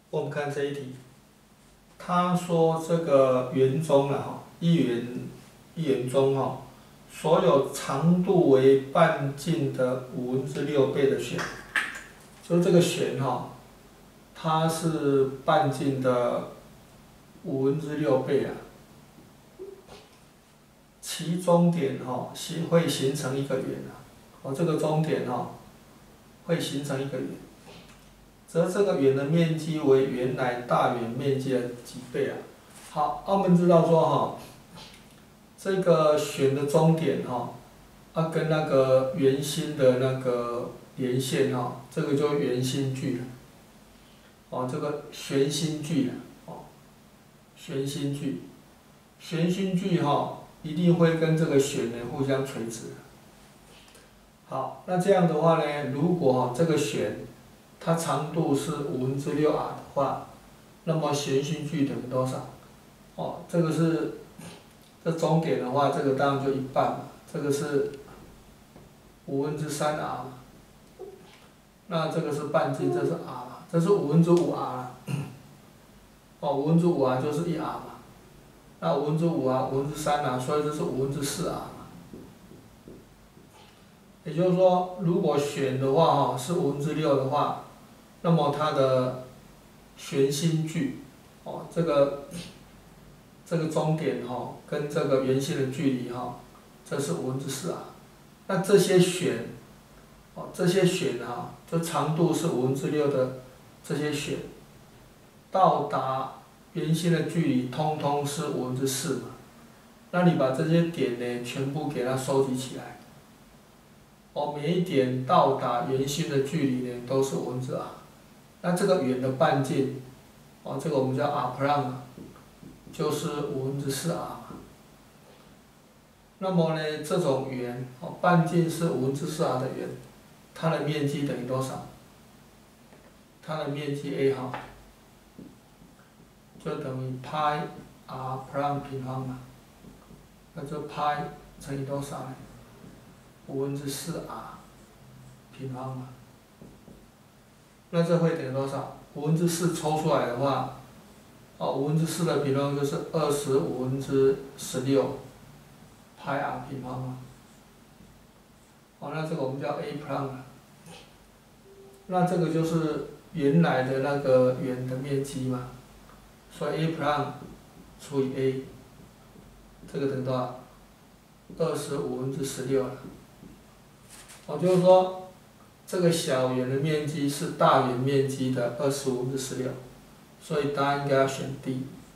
我们看这一题，他说这个圆中啊，一圆中哈，所有长度为半径的6/5倍的弦，就是这个弦哈，它是半径的6/5倍啊，其中点哈会形成一个圆啊，这个中点哈会形成一个圆。则这个圆的面积为原来大圆面积的几倍啊？好，我们知道说哈，这个弦的中点哈，跟那个圆心的那个连线哈，这个就圆心距了。这个弦心距弦心距，弦心距哈，一定会跟这个弦呢互相垂直。好，那这样的话呢，如果这个弦它长度是6/5r 的话，那么弦心距等于多少？这个是这中点的话，这个当然就一半嘛，这个是3/5r 嘛，那这个是半径，这是 r 嘛，这是5/5r 啦。5/5r 就是1r 嘛，那5/5r 3r， 所以这是4/5r 嘛。也就是说，如果弦的话是6/5的话，那么它的弦心距，这个中点跟这个圆心的距离这是4/5r。那这些弦，就长度是6/5的这些弦，到达圆心的距离通通是4/5嘛。那你把这些点呢全部给它收集起来，每一点到达圆心的距离呢都是5/r。那这个圆的半径，这个我们叫 r'， 就是4/5r 嘛。那么呢，这种圆，半径是4/5r 的圆，它的面积等于多少？它的面积 a 号，就等于派 r' 平方嘛。那就派乘以多少呢？4/5r 平方嘛。那这会等于多少？4/5抽出来的话，4/5的平方就是25/16派 r 平方嘛。那这个我们叫 a'。那这个就是原来的那个圆的面积嘛，所以 a' 除以 a， 这个等于多少？25/16了。就是说，这个小圆的面积是大圆面积的25/16，所以答案应该要选 D。